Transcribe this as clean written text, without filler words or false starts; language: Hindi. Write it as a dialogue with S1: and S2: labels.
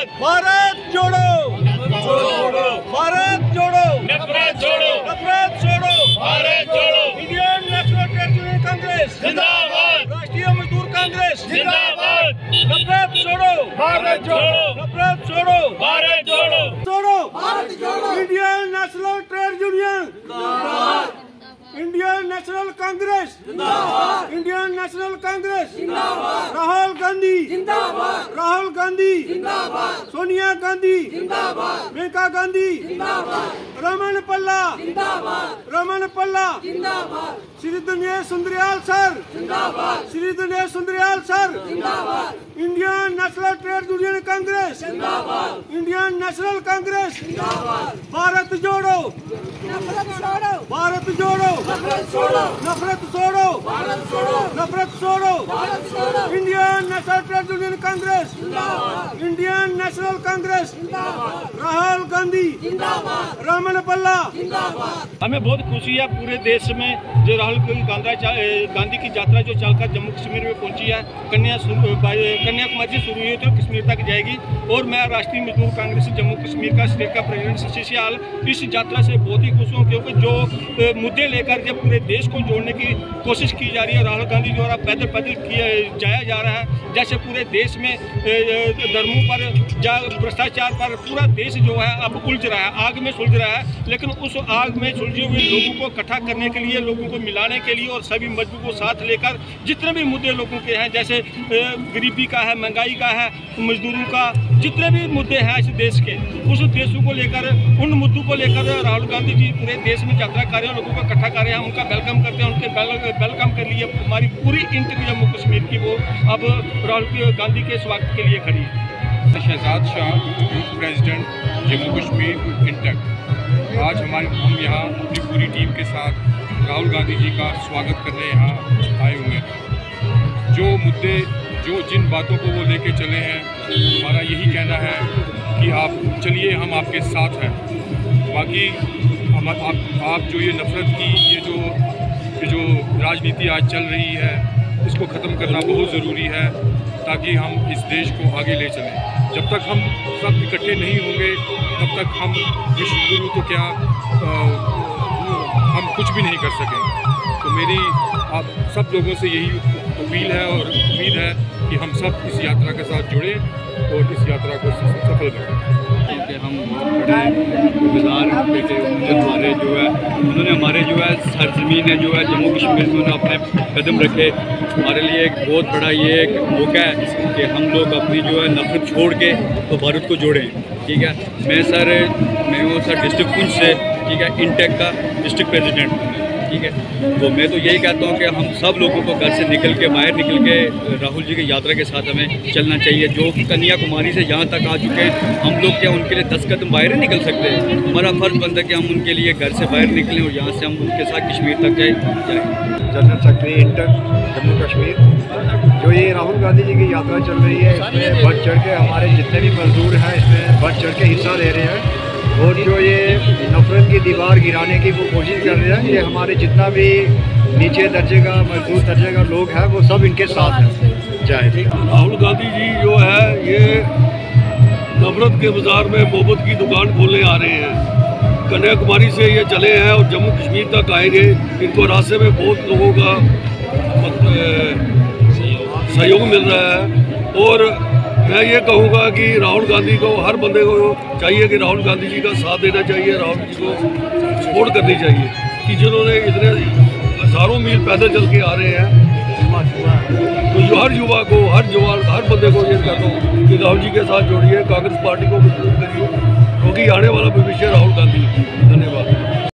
S1: भारत जोड़ो, भारत जोड़ो,
S2: नफरत छोड़ो,
S1: नफरत छोड़ो,
S2: भारत जोड़ो।
S1: Indian National Trade Union Congress
S2: जिंदाबाद,
S1: राष्ट्रीय मजदूर कांग्रेस
S2: जिंदाबाद।
S1: नफरत छोड़ो,
S2: भारत जोड़ो,
S1: नफरत छोड़ो,
S2: भारत जोड़ो,
S1: छोड़ो, Indian National Trade Union, Indian National Congress, Indian National Congress, Rahul Gandhi, Rahul Gandhi, Sonia Gandhi, Maneka Gandhi, Raman Palla, Raman Palla, Shri Dinesh Sundriyal sir, Shri Dinesh Sundriyal sir, Indian National Trade Union Congress, Indian National Congress, Bharat जोड़ो, भारत जोड़ो, नफरत छोड़ो, नफरत छोड़ो, Indian National Trade Union Congress, Indian National Congress, Rahul Gandhi, Raman Palla. हमें बहुत खुशी है पूरे देश में जो राहुल गांधी की यात्रा जो चलकर जम्मू कश्मीर में पहुंची है, कन्याकुमारी से शुरू हुई तो कश्मीर तक जाएगी। और मैं राष्ट्रीय मजदूर कांग्रेस जम्मू कश्मीर का स्टेट का प्रेसिडेंट शशि सियाल इस यात्रा से बहुत ही खुश हूँ, क्योंकि जो मुद्दे लेकर जब पूरे देश को जोड़ने की कोशिश की जा रही है, राहुल गांधी द्वारा पैदल जाया जा रहा है। जैसे पूरे देश में धर्मों पर भ्रष्टाचार पर पूरा देश जो है अब उलझ रहा है, आग में सुलझ रहा है, लेकिन उस आग में सुलझे हुए लोगों को इकट्ठा करने के लिए, लोगों को मिलाने के लिए और सभी मजदूरों को साथ लेकर जितने भी मुद्दे लोगों के हैं, जैसे गरीबी का है, महंगाई का है, मजदूरों का, जितने भी मुद्दे हैं इस देश के, उस देशों को लेकर, उन मुद्दों को लेकर राहुल गांधी जी पूरे देश में यात्रा कर रहे हैं, लोगों को इकट्ठा कर रहे हैं, उनका वेलकम करते हैं। उनके वेलकम के लिए हमारी पूरी इंटक जम्मू कश्मीर की वो अब राहुल गांधी के स्वागत के लिए खड़ी है।
S3: Shahzad Shah, youth president Jammu Kashmir INTUC, आज हम यहाँ अपनी पूरी टीम के साथ राहुल गांधी जी का स्वागत करने यहाँ आए हुए हैं। जो मुद्दे, जिन बातों को वो लेके चले हैं, हमारा यही कहना है कि आप चलिए, हम आपके साथ हैं। बाकी आप जो ये नफ़रत की ये जो राजनीति आज चल रही है, इसको ख़त्म करना बहुत ज़रूरी है, ताकि हम इस देश को आगे ले चलें। जब तक हम सब इकट्ठे नहीं होंगे, तब तक हम विश्व गुरु तो क्या हम कुछ भी नहीं कर सकेंगे। तो मेरी आप सब लोगों से यही अपील है और उम्मीद है कि हम सब इस यात्रा के साथ जुड़ें और इस यात्रा को सफल करें।
S4: हम बड़े गुजार बेटे उन्होंने हमारे जो है सरजमीन है जो है जम्मू कश्मीर में उन्होंने अपने कदम रखे। हमारे लिए एक बहुत बड़ा ये एक मौका है कि हम लोग अपनी जो है नफरत छोड़ के तो भारत को जोड़ें। ठीक है, मैं हूँ सर डिस्ट्रिक्ट पुंछ से, ठीक है, इंटेक का डिस्ट्रिक्ट प्रेसिडेंट। ठीक है, तो मैं तो यही कहता हूँ कि हम सब लोगों को घर से बाहर निकल के राहुल जी की यात्रा के साथ हमें चलना चाहिए। जो कन्याकुमारी से यहाँ तक आ चुके हैं, हम लोग क्या उनके लिए 10 कदम बाहर नहीं निकल सकते? हमारा फ़र्ज़ बनता है कि हम उनके लिए घर से बाहर निकलें और यहाँ से हम उनके साथ कश्मीर तक जाएँ।
S5: General secretary INTUC Jammu Kashmir, जो ये राहुल गांधी जी की यात्रा चल रही है, इसमें बढ़ चढ़ के हमारे जितने भी मजदूर हैं इसमें बढ़ चढ़ के हिस्सा ले रहे हैं। और जो ये नफरत की दीवार गिराने की वो कोशिश कर रहे हैं, ये हमारे जितना भी नीचे दर्जे का, मजदूर दर्जे का लोग हैं, वो सब इनके साथ हैं। जय
S6: राहुल गांधी जी जो है ये नफरत के बाजार में मोहब्बत की दुकान खोलने आ रहे हैं। कन्याकुमारी से ये चले हैं और जम्मू कश्मीर तक आएंगे। इनको रास्ते में बहुत लोगों का सहयोग मिल रहा है। और मैं ये कहूँगा कि राहुल गांधी को, हर बंदे को चाहिए कि राहुल गांधी जी का साथ देना चाहिए, राहुल जी को सपोर्ट करनी चाहिए कि जिन्होंने इतने हज़ारों मील पैदल चल के आ रहे हैं। तो हर युवा को, हर बंदे को ये कहता हूँ कि राहुल जी के साथ जोड़िए, कांग्रेस पार्टी को मजबूत करिए, क्योंकि आने वाला भविष्य राहुल गांधी। धन्यवाद।